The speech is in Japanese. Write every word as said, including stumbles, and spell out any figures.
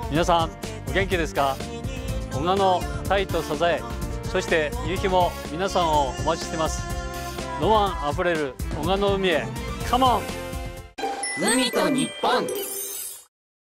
皆さんお元気ですか？男鹿のタイとサザエ、そして夕日も皆さんをお待ちしています。ロマンあふれる男鹿の海へカモン。 海と日本。